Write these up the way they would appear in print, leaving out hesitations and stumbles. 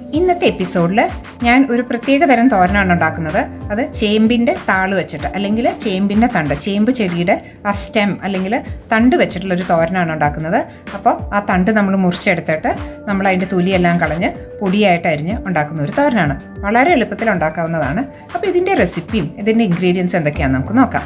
ഇന്നത്തെ എപ്പിസോഡിൽ ഞാൻ ഒരു പ്രത്യേക തരം തോരനാണ് ഉണ്ടാക്കുന്നത്. അത് ചേമ്പിൻ്റെ താള് വെച്ചിട്ട് അല്ലെങ്കിൽ ചേമ്പിൻ്റെ തണ്ട്, ചേമ്പ് ചെടിയുടെ ആ സ്റ്റെം അല്ലെങ്കിൽ തണ്ട് വെച്ചിട്ടുള്ളൊരു തോരനാണ് ഉണ്ടാക്കുന്നത്. അപ്പോൾ ആ തണ്ട് നമ്മൾ മുറിച്ചെടുത്തിട്ട് നമ്മൾ അതിൻ്റെ തൊലിയെല്ലാം കളഞ്ഞ് പൊടിയായിട്ട് അരിഞ്ഞ് ഉണ്ടാക്കുന്ന ഒരു തോരനാണ്. വളരെ എളുപ്പത്തിൽ ഉണ്ടാക്കാവുന്നതാണ്. അപ്പോൾ ഇതിൻ്റെ റെസിപ്പിയും ഇതിൻ്റെ ഇൻഗ്രീഡിയൻസ് എന്തൊക്കെയാണെന്ന് നമുക്ക് നോക്കാം.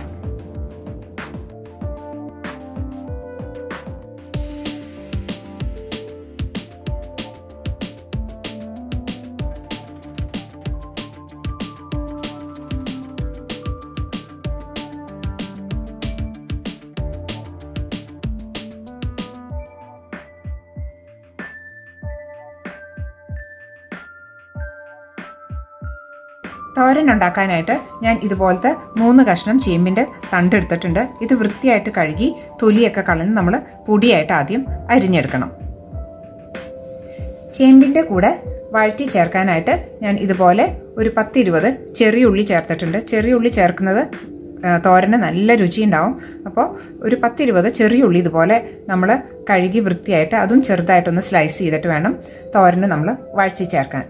തോരൻ ഉണ്ടാക്കാനായിട്ട് ഞാൻ ഇതുപോലത്തെ 3 കഷ്ണം ചേമ്പിൻ്റെ തണ്ട് എടുത്തിട്ടുണ്ട്. ഇത് വൃത്തിയായിട്ട് കഴുകി തൊലിയൊക്കെ കളഞ്ഞ് നമ്മൾ പൊടിയായിട്ട് ആദ്യം അരിഞ്ഞെടുക്കണം. ചേമ്പിൻ്റെ കൂടെ വഴറ്റി ചേർക്കാനായിട്ട് ഞാൻ ഇതുപോലെ ഒരു 10-20 ചെറിയ ഉള്ളി ചേർത്തിട്ടുണ്ട്. ചെറിയ ഉള്ളി ചേർക്കുന്നത് തോരന് നല്ല രുചി ഉണ്ടാവും. അപ്പോൾ ഒരു 10-20 ചെറിയ ഉള്ളി ഇതുപോലെ നമ്മൾ കഴുകി വൃത്തിയായിട്ട് അതും ചെറുതായിട്ടൊന്ന് സ്ലൈസ് ചെയ്തിട്ട് വേണം തോരന് നമ്മൾ വഴറ്റി ചേർക്കാൻ.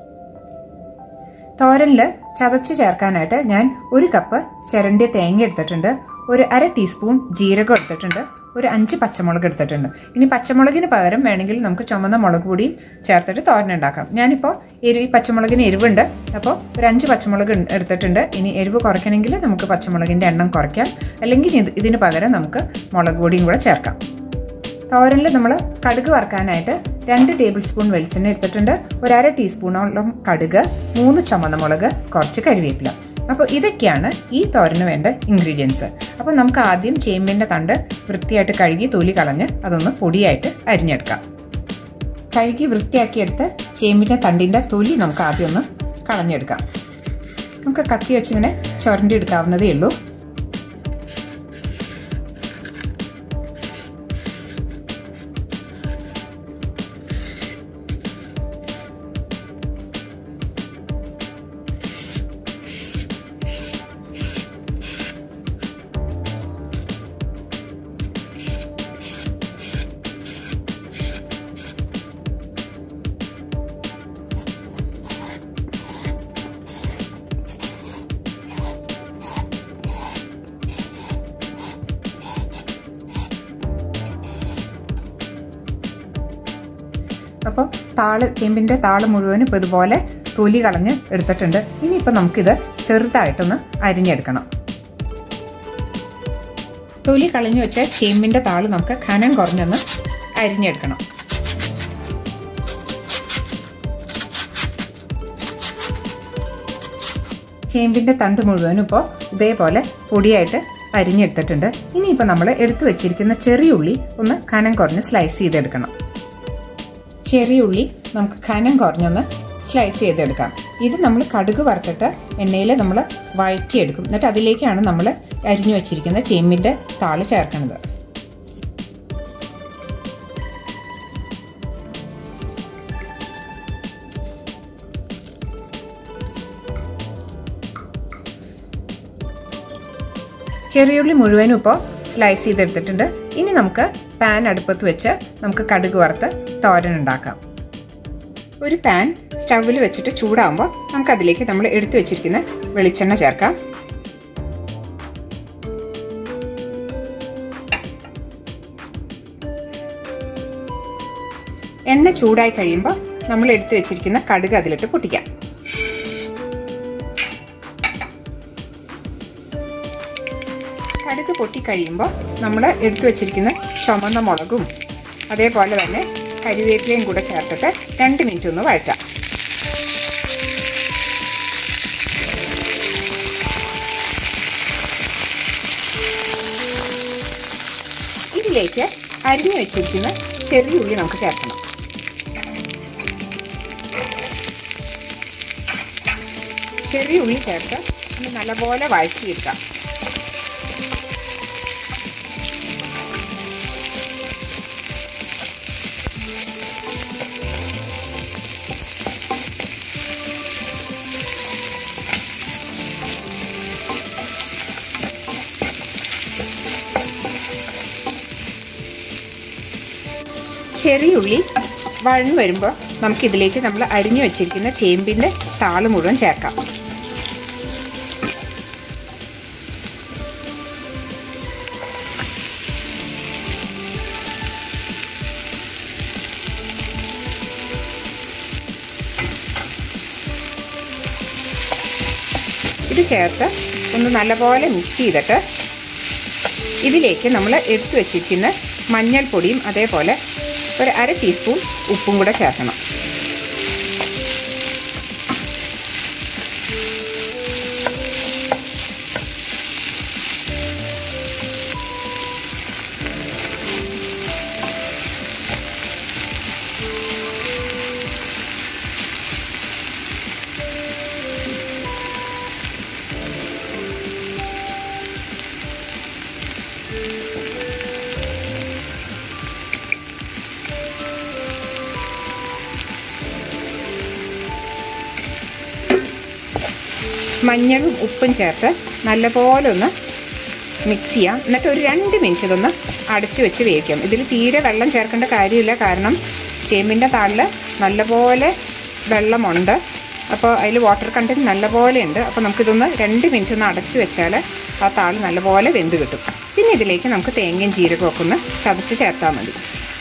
തോരനിൽ ചതച്ച് ചേർക്കാനായിട്ട് ഞാൻ 1 കപ്പ് ചിരണ്ടിയ തേങ്ങ എടുത്തിട്ടുണ്ട്, ഒരു 1/2 ടീസ്പൂൺ ജീരകം എടുത്തിട്ടുണ്ട്, ഒരു 5 പച്ചമുളക് എടുത്തിട്ടുണ്ട്. ഇനി പച്ചമുളകിന് പകരം വേണമെങ്കിൽ നമുക്ക് ചുമന്ന മുളക് പൊടിയും ചേർത്തിട്ട് തോരൻ ഉണ്ടാക്കാം. ഞാനിപ്പോൾ ഈ പച്ചമുളകിന് എരിവുണ്ട്, അപ്പോൾ ഒരു 5 പച്ചമുളക് എടുത്തിട്ടുണ്ട്. ഇനി എരിവ് കുറയ്ക്കണമെങ്കിൽ നമുക്ക് പച്ചമുളകിൻ്റെ എണ്ണം കുറയ്ക്കാം, അല്ലെങ്കിൽ ഇതിന് പകരം നമുക്ക് മുളക് പൊടിയും കൂടെ ചേർക്കാം. തോരനിൽ നമ്മൾ കടുക് വറുക്കാനായിട്ട് 2 ടേബിൾ സ്പൂൺ വെളിച്ചെണ്ണ എടുത്തിട്ടുണ്ട്, ഒരു 1/2 ടീസ്പൂണോളം കടുക്, 3 ചുമന്ന മുളക്, കുറച്ച് കരിവേപ്പില. അപ്പോൾ ഇതൊക്കെയാണ് ഈ തോരന് വേണ്ട ഇൻഗ്രീഡിയൻസ്. അപ്പോൾ നമുക്ക് ആദ്യം ചേമ്പിൻ്റെ തണ്ട് വൃത്തിയായിട്ട് കഴുകി തൊലി കളഞ്ഞ് അതൊന്ന് പൊടിയായിട്ട് അരിഞ്ഞെടുക്കാം. കഴുകി വൃത്തിയാക്കിയെടുത്ത് ചേമ്പിൻ്റെ തണ്ടിൻ്റെ തൊലി നമുക്ക് ആദ്യം ഒന്ന് കളഞ്ഞെടുക്കാം. നമുക്ക് കത്തി വെച്ചിങ്ങനെ ചുരണ്ടി എടുക്കാവുന്നതേ ഉള്ളൂ. അപ്പോൾ ചേമ്പിൻ്റെ താള് മുഴുവനും ഇപ്പോൾ ഇതുപോലെ തൊലി കളഞ്ഞ് എടുത്തിട്ടുണ്ട്. ഇനിയിപ്പോൾ നമുക്കിത് ചെറുതായിട്ടൊന്ന് അരിഞ്ഞെടുക്കണം. തൊലി കളഞ്ഞു വെച്ച ചേമ്പിൻ്റെ താള് നമുക്ക് കനം കുറഞ്ഞൊന്ന് അരിഞ്ഞെടുക്കണം. ചേമ്പിൻ്റെ തണ്ട് മുഴുവനും ഇപ്പോൾ ഇതേപോലെ പൊടിയായിട്ട് അരിഞ്ഞെടുത്തിട്ടുണ്ട്. ഇനിയിപ്പോൾ നമ്മൾ എടുത്തു വെച്ചിരിക്കുന്ന ചെറിയ ഉള്ളി ഒന്ന് കനം കുറഞ്ഞ് സ്ലൈസ് ചെയ്തെടുക്കണം. ചെറിയ ഉള്ളി നമുക്ക് കനം കുറഞ്ഞൊന്ന് സ്ലൈസ് ചെയ്തെടുക്കാം. ഇത് നമ്മൾ കടുക് വറുത്തിട്ട് എണ്ണയിൽ നമ്മൾ വഴറ്റിയെടുക്കും. എന്നിട്ട് അതിലേക്കാണ് നമ്മൾ അരിഞ്ഞു വെച്ചിരിക്കുന്ന ചേമ്പിൻ്റെ താള് ചേർക്കുന്നത്. ചെറിയുള്ളി മുഴുവനും ഇപ്പോൾ സ്ലൈസ് ചെയ്തെടുത്തിട്ടുണ്ട്. ഇനി നമുക്ക് പാൻ അടുപ്പത്ത് വെച്ച് നമുക്ക് കടുക് വറുത്ത് തോരൻ ഉണ്ടാക്കാം. ഒരു പാൻ സ്റ്റൗവിൽ വെച്ചിട്ട് ചൂടാകുമ്പോൾ നമുക്കതിലേക്ക് നമ്മൾ എടുത്തു വെച്ചിരിക്കുന്ന വെളിച്ചെണ്ണ ചേർക്കാം. എണ്ണ ചൂടായി കഴിയുമ്പോൾ നമ്മൾ എടുത്തു വെച്ചിരിക്കുന്ന കടുക് അതിലിട്ട് പൊട്ടിക്കാം. കടുക് പൊട്ടിക്കഴിയുമ്പോൾ നമ്മൾ എടുത്തു വെച്ചിരിക്കുന്ന ചുമന്ന മുളകും അതേപോലെ തന്നെ കരിവേപ്പിലയും കൂടെ ചേർത്തിട്ട് 2 മിനിറ്റ് ഒന്ന് വഴറ്റാം. ഇതിലേക്ക് അരിഞ്ഞു വെച്ചിരിക്കുന്ന ചെറിയ ഉള്ളി നമുക്ക് ചേർക്കണം. ചെറിയ ഉള്ളി ചേർത്ത് ഒന്ന് നല്ലപോലെ വഴറ്റിയെടുക്കാം. ചെറിയുള്ളി വഴന്നു വരുമ്പോൾ നമുക്കിതിലേക്ക് നമ്മൾ അരിഞ്ഞു വെച്ചിരിക്കുന്ന ചേമ്പിൻ്റെ താള് മുഴുവൻ ചേർക്കാം. ഇത് ചേർത്ത് ഒന്ന് നല്ലപോലെ മിക്സ് ചെയ്തിട്ട് ഇതിലേക്ക് നമ്മൾ എടുത്തു വച്ചിരിക്കുന്ന മഞ്ഞൾപ്പൊടിയും അതേപോലെ ഒരു 1/2 ടീസ്പൂൺ ഉപ്പും കൂടെ ചേർക്കണം. മഞ്ഞളും ഉപ്പും ചേർത്ത് നല്ലപോലെ ഒന്ന് മിക്സ് ചെയ്യാം. എന്നിട്ട് ഒരു 2 മിനിറ്റ് ഇതൊന്ന് അടച്ചു വെച്ച് വേവിക്കാം. ഇതിൽ തീരെ വെള്ളം ചേർക്കേണ്ട കാര്യമില്ല, കാരണം ചേമ്പിൻ്റെ താളിൽ നല്ലപോലെ വെള്ളമുണ്ട്. അപ്പോൾ അതിൽ വാട്ടർ കണ്ടൻറ്റ് നല്ലപോലെ ഉണ്ട്. അപ്പോൾ നമുക്കിതൊന്ന് 2 മിനിറ്റ് ഒന്ന് അടച്ചു വെച്ചാൽ ആ താള് നല്ലപോലെ വെന്ത് കിട്ടും. പിന്നെ ഇതിലേക്ക് നമുക്ക് തേങ്ങയും ജീരകവും ഒക്കെ ഒന്ന് ചതച്ച് ചേർത്താൽ മതി.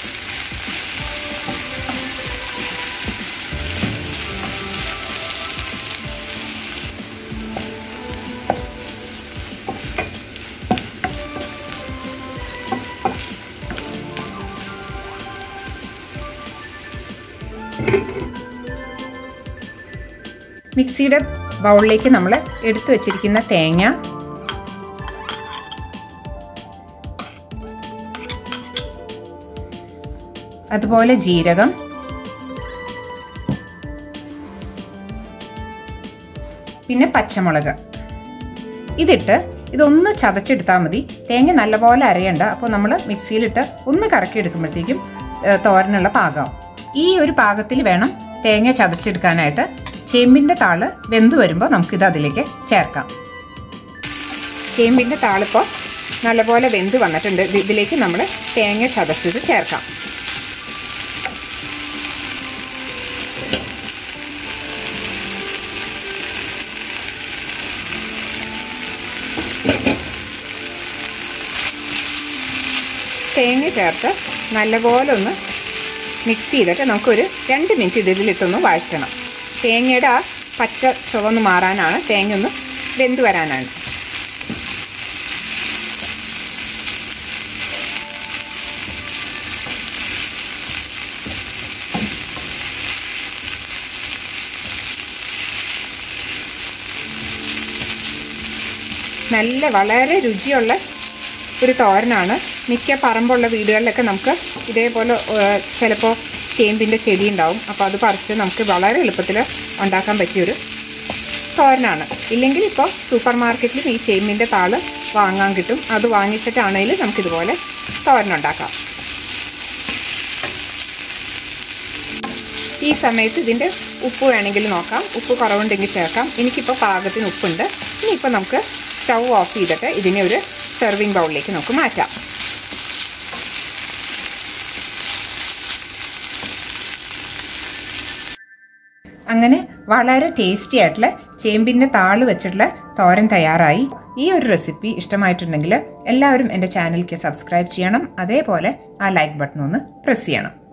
മിക്സിയുടെ ബൗളിലേക്ക് നമ്മൾ എടുത്തു വച്ചിരിക്കുന്ന തേങ്ങ, അതുപോലെ ജീരകം, പിന്നെ പച്ചമുളക് ഇതിട്ട് ഇതൊന്ന് ചതച്ചെടുത്താൽ മതി. തേങ്ങ നല്ലപോലെ അരയണ്ട. അപ്പോൾ നമ്മൾ മിക്സിയിലിട്ട് ഒന്ന് കറക്കി എടുക്കുമ്പോഴത്തേക്കും തോരനുള്ള പാകമാവും. ഈ ഒരു പാകത്തിൽ വേണം തേങ്ങ ചതച്ചെടുക്കാനായിട്ട്. ചേമ്പിൻ്റെ താള് വെന്ത് വരുമ്പോൾ നമുക്കിത് അതിലേക്ക് ചേർക്കാം. ചേമ്പിൻ്റെ താളിപ്പോൾ നല്ലപോലെ വെന്ത് വന്നിട്ടുണ്ട്. ഇതിലേക്ക് നമ്മൾ തേങ്ങ ചതച്ചത് ചേർക്കാം. തേങ്ങ ചേർത്ത് നല്ലപോലെ ഒന്ന് മിക്സ് ചെയ്തിട്ട് നമുക്കൊരു 2 മിനിറ്റ് ഇതിലിട്ടൊന്ന് വഴറ്റണം. തേങ്ങയുടെ ആ പച്ച ചുവന്ന് മാറാനാണ്, തേങ്ങ ഒന്ന് വെന്ത് വരാനാണ്. വളരെ രുചിയുള്ള ഒരു തോരനാണ്. മിക്ക പറമ്പുള്ള വീടുകളിലൊക്കെ നമുക്ക് ഇതേപോലെ ചിലപ്പോൾ ചേമ്പിൻ്റെ ചെടി ഉണ്ടാവും. അപ്പോൾ അത് പറിച്ച് നമുക്ക് വളരെ എളുപ്പത്തിൽ ഉണ്ടാക്കാൻ പറ്റിയൊരു തോരനാണ്. ഇല്ലെങ്കിൽ ഇപ്പോൾ സൂപ്പർ മാർക്കറ്റിലും ഈ ചേമ്പിൻ്റെ താള് വാങ്ങാൻ കിട്ടും. അത് വാങ്ങിച്ചിട്ടാണെങ്കിലും നമുക്കിതുപോലെ തോരനുണ്ടാക്കാം. ഈ സമയത്ത് ഇതിൻ്റെ ഉപ്പ് വേണമെങ്കിൽ നോക്കാം. ഉപ്പ് കുറവുണ്ടെങ്കിൽ ചേർക്കാം. എനിക്കിപ്പോൾ പാകത്തിന് ഉപ്പുണ്ട്. ഇനിയിപ്പോൾ നമുക്ക് സ്റ്റൗ ഓഫ് ചെയ്തിട്ട് ഇതിനെ ഒരു സെർവിങ് ബൗളിലേക്ക് നമുക്ക് മാറ്റാം. അങ്ങനെ വളരെ ടേസ്റ്റി ആയിട്ടുള്ള ചേമ്പിൻ്റെ താള് വെച്ചിട്ടുള്ള തോരൻ തയ്യാറായി. ഈ ഒരു റെസിപ്പി ഇഷ്ടമായിട്ടുണ്ടെങ്കിൽ എല്ലാവരും എൻ്റെ ചാനലിലേക്ക് സബ്സ്ക്രൈബ് ചെയ്യണം. അതേപോലെ ആ ലൈക്ക് ബട്ടൺ ഒന്ന് പ്രസ് ചെയ്യണം.